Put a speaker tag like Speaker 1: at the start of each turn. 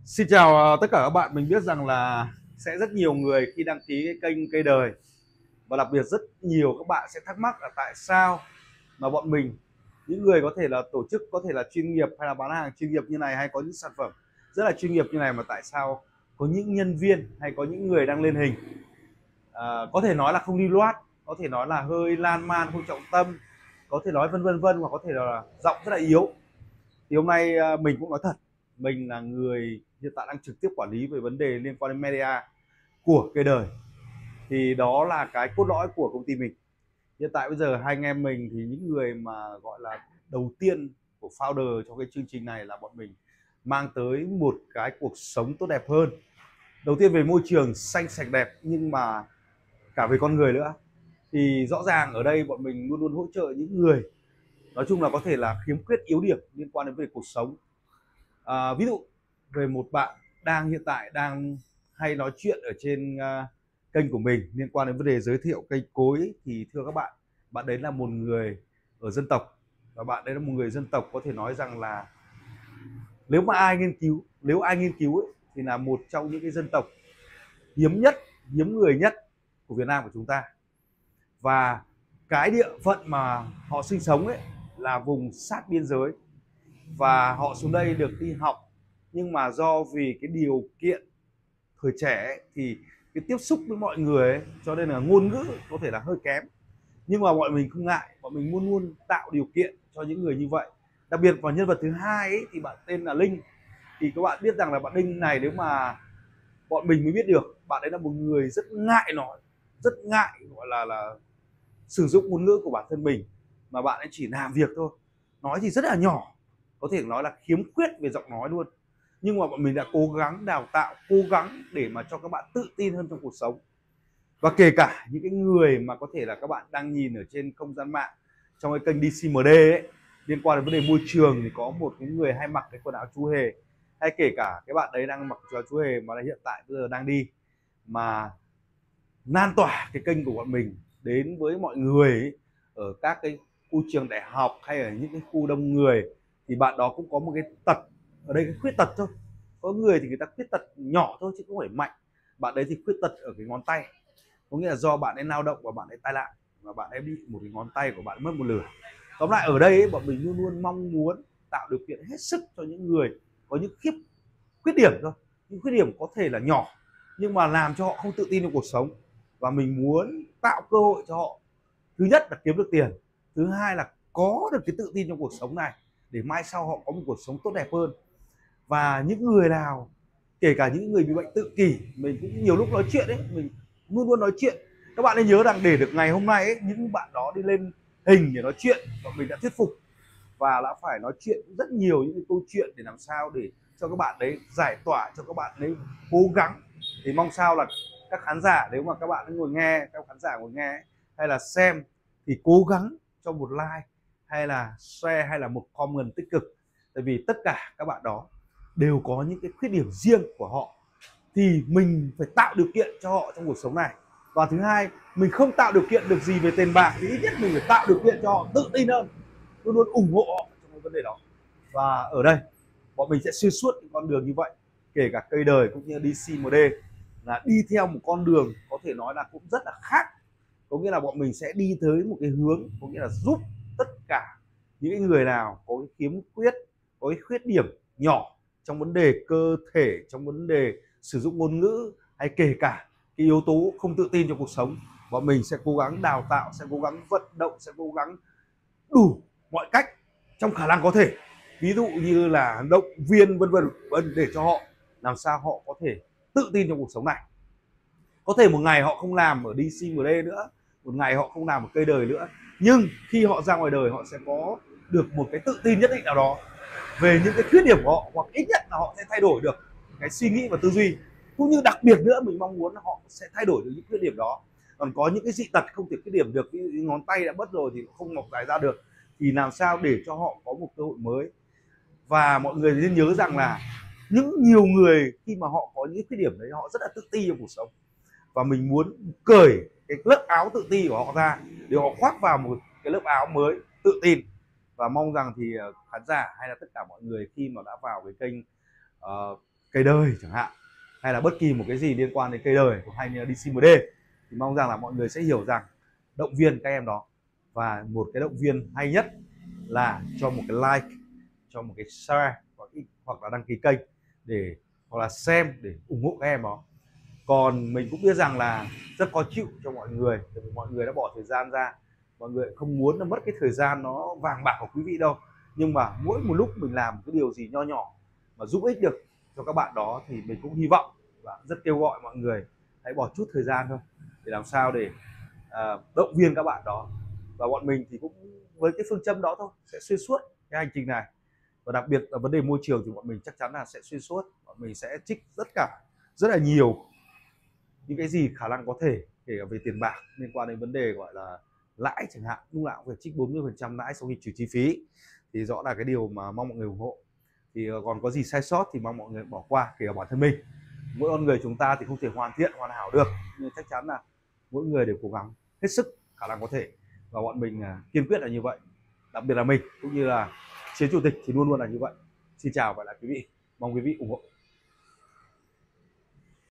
Speaker 1: Xin chào tất cả các bạn. Mình biết rằng là sẽ rất nhiều người khi đăng ký cái kênh Cây Đời, và đặc biệt rất nhiều các bạn sẽ thắc mắc là tại sao mà bọn mình, những người có thể là tổ chức, có thể là chuyên nghiệp hay là bán hàng chuyên nghiệp như này, hay có những sản phẩm rất là chuyên nghiệp như này, mà tại sao có những nhân viên hay có những người đang lên hình có thể nói là không lưu loát, có thể nói là hơi lan man, không trọng tâm, có thể nói vân vân vân, hoặc có thể là giọng rất là yếu. Thì hôm nay mình cũng nói thật, mình là người hiện tại đang trực tiếp quản lý về vấn đề liên quan đến media của Cây Đời, thì đó là cái cốt lõi của công ty mình. Hiện tại bây giờ hai anh em mình thì những người mà gọi là đầu tiên của founder cho cái chương trình này là bọn mình mang tới một cái cuộc sống tốt đẹp hơn. Đầu tiên về môi trường xanh sạch đẹp, nhưng mà cả về con người nữa. Thì rõ ràng ở đây bọn mình luôn luôn hỗ trợ những người nói chung là có thể là khiếm khuyết yếu điểm liên quan đến về cuộc sống. Ví dụ về một bạn hiện tại đang hay nói chuyện ở trên kênh của mình liên quan đến vấn đề giới thiệu cây cối, thì thưa các bạn, bạn đấy là một người ở dân tộc, và bạn đấy là một người dân tộc có thể nói rằng là nếu ai nghiên cứu ấy, thì là một trong những cái dân tộc hiếm nhất, hiếm người nhất của Việt Nam của chúng ta. Và cái địa phận mà họ sinh sống ấy là vùng sát biên giới, và họ xuống đây được đi học, nhưng mà do vì cái điều kiện thời trẻ ấy, thì cái tiếp xúc với mọi người ấy, cho nên là ngôn ngữ có thể là hơi kém. Nhưng mà bọn mình không ngại, bọn mình luôn luôn tạo điều kiện cho những người như vậy. Đặc biệt vào nhân vật thứ hai ấy, thì bạn tên là Linh. Thì các bạn biết rằng là bạn Linh này, nếu mà bọn mình mới biết được, bạn ấy là một người rất ngại nói, rất ngại gọi là sử dụng ngôn ngữ của bản thân mình, mà bạn ấy chỉ làm việc thôi, nói thì rất là nhỏ, có thể nói là khiếm khuyết về giọng nói luôn. Nhưng mà bọn mình đã cố gắng đào tạo, cố gắng để mà cho các bạn tự tin hơn trong cuộc sống. Và kể cả những cái người mà có thể là các bạn đang nhìn ở trên không gian mạng, trong cái kênh DCMD ấy, liên quan đến vấn đề môi trường, thì có một cái người hay mặc cái quần áo chú hề, hay kể cả cái bạn đấy đang mặc quần áo chú hề mà là hiện tại bây giờ đang đi mà lan tỏa cái kênh của bọn mình đến với mọi người ấy, ở các cái khu trường đại học hay ở những cái khu đông người. Thì bạn đó cũng có một cái tật, ở đây cái khuyết tật thôi, có người thì người ta khuyết tật nhỏ thôi chứ không phải mạnh. Bạn đấy thì khuyết tật ở cái ngón tay, có nghĩa là do bạn ấy lao động và bạn ấy tai nạn, và bạn ấy bị một cái ngón tay của bạn mất một nửa. Tóm lại ở đây ấy, bọn mình luôn luôn mong muốn tạo điều kiện hết sức cho những người có những khuyết điểm thôi, những khuyết điểm có thể là nhỏ nhưng mà làm cho họ không tự tin trong cuộc sống. Và mình muốn tạo cơ hội cho họ, thứ nhất là kiếm được tiền, thứ hai là có được cái tự tin trong cuộc sống này, để mai sau họ có một cuộc sống tốt đẹp hơn. Và những người nào, kể cả những người bị bệnh tự kỷ, mình cũng nhiều lúc nói chuyện ấy, mình luôn luôn nói chuyện. Các bạn nên nhớ rằng để được ngày hôm nay ấy, những bạn đó đi lên hình để nói chuyện, và mình đã thuyết phục và đã phải nói chuyện rất nhiều những cái câu chuyện để làm sao để cho các bạn đấy giải tỏa, cho các bạn đấy cố gắng. Thì mong sao là các khán giả, nếu mà các bạn ngồi nghe, các khán giả ngồi nghe hay là xem, thì cố gắng cho một like hay là share hay là một comment tích cực. Tại vì tất cả các bạn đó đều có những cái khuyết điểm riêng của họ, thì mình phải tạo điều kiện cho họ trong cuộc sống này. Và thứ hai, mình không tạo điều kiện được gì về tiền bạc, thì ít nhất mình phải tạo điều kiện cho họ tự tin hơn, luôn luôn ủng hộ họ trong cái vấn đề đó. Và ở đây bọn mình sẽ xuyên suốt những con đường như vậy, kể cả Cây Đời cũng như DCMD, là đi theo một con đường có thể nói là cũng rất là khác. Có nghĩa là bọn mình sẽ đi tới một cái hướng, có nghĩa là giúp tất cả những người nào có cái khiếm khuyết, có cái khuyết điểm nhỏ trong vấn đề cơ thể, trong vấn đề sử dụng ngôn ngữ, hay kể cả cái yếu tố không tự tin trong cuộc sống, bọn mình sẽ cố gắng đào tạo, sẽ cố gắng vận động, sẽ cố gắng đủ mọi cách trong khả năng có thể, ví dụ như là động viên vân vân, để cho họ làm sao họ có thể tự tin trong cuộc sống này. Có thể một ngày họ không làm ở DCMD nữa, một ngày họ không làm ở Cây Đời nữa, nhưng khi họ ra ngoài đời họ sẽ có được một cái tự tin nhất định nào đó về những cái khuyết điểm của họ, hoặc ít nhất là họ sẽ thay đổi được cái suy nghĩ và tư duy. Cũng như đặc biệt nữa, mình mong muốn là họ sẽ thay đổi được những khuyết điểm đó. Còn có những cái dị tật không thể khuyết điểm được, ví dụ ngón tay đã mất rồi thì không mọc dài ra được, thì làm sao để cho họ có một cơ hội mới. Và mọi người nên nhớ rằng là nhiều người khi mà họ có những khuyết điểm đấy, họ rất là tự ti trong cuộc sống, và mình muốn cởi cái lớp áo tự ti của họ ra để họ khoác vào một cái lớp áo mới tự tin. Và mong rằng thì khán giả hay là tất cả mọi người khi mà đã vào cái kênh cây đời chẳng hạn, hay là bất kỳ một cái gì liên quan đến cây đời hay như DCMD, thì mong rằng là mọi người sẽ hiểu rằng động viên các em đó. Và một cái động viên hay nhất là cho một cái like, cho một cái share, hoặc là đăng ký kênh để, hoặc là xem để ủng hộ các em đó. Còn mình cũng biết rằng là rất khó chịu cho mọi người, mọi người đã bỏ thời gian ra, mọi người không muốn là mất cái thời gian nó vàng bạc của quý vị đâu, nhưng mà mỗi một lúc mình làm cái điều gì nho nhỏ mà giúp ích được cho các bạn đó thì mình cũng hy vọng và rất kêu gọi mọi người hãy bỏ chút thời gian thôi để làm sao để động viên các bạn đó. Và bọn mình thì cũng với cái phương châm đó thôi, sẽ xuyên suốt cái hành trình này, và đặc biệt là vấn đề môi trường thì bọn mình chắc chắn là sẽ xuyên suốt. Bọn mình sẽ trích rất là nhiều những cái gì khả năng có thể, kể cả về tiền bạc liên quan đến vấn đề gọi là lãi chẳng hạn, lúc nào cũng phải trích 40% lãi sau khi trừ chi phí, thì rõ là cái điều mà mong mọi người ủng hộ. Thì còn có gì sai sót thì mong mọi người bỏ qua, kể cả bản thân mình. Mỗi con người chúng ta thì không thể hoàn thiện hoàn hảo được, nhưng chắc chắn là mỗi người đều cố gắng hết sức khả năng có thể, và bọn mình kiên quyết là như vậy. Đặc biệt là mình cũng như là Chiến Chủ tịch thì luôn luôn là như vậy. Xin chào và lại quý vị, mong quý vị ủng hộ.